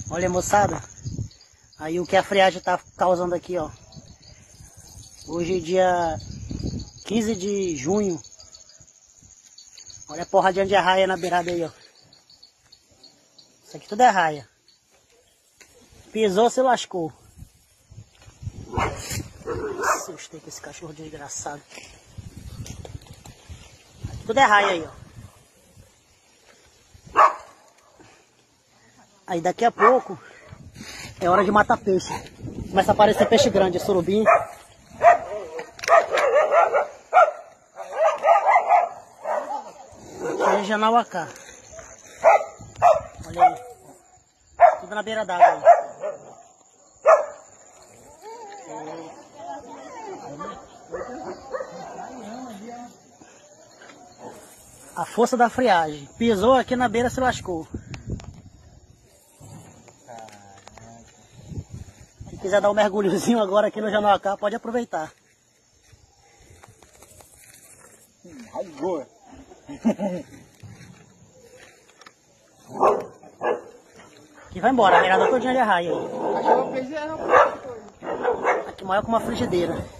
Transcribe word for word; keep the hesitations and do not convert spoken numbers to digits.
Olha, moçada, aí o que a friagem tá causando aqui, ó. Hoje é dia quinze de junho. Olha a porradinha de arraia na beirada aí, ó. Isso aqui tudo é raia. Pisou, se lascou. Assustei com esse cachorro desgraçado. Aqui tudo é raia aí, ó. Aí daqui a pouco é hora de matar peixe. Começa a aparecer peixe grande, surubim. Aqui é Janauacá. Olha aí. Tudo na beira d'água aí. A força da friagem. Pisou aqui na beira, se lascou. Se quiser dar um mergulhozinho agora aqui no Janauacá, pode aproveitar. Rasgou. Aqui vai embora, a beirada todinha de arraia aí. Aquela peixe era Aqui maior que uma frigideira.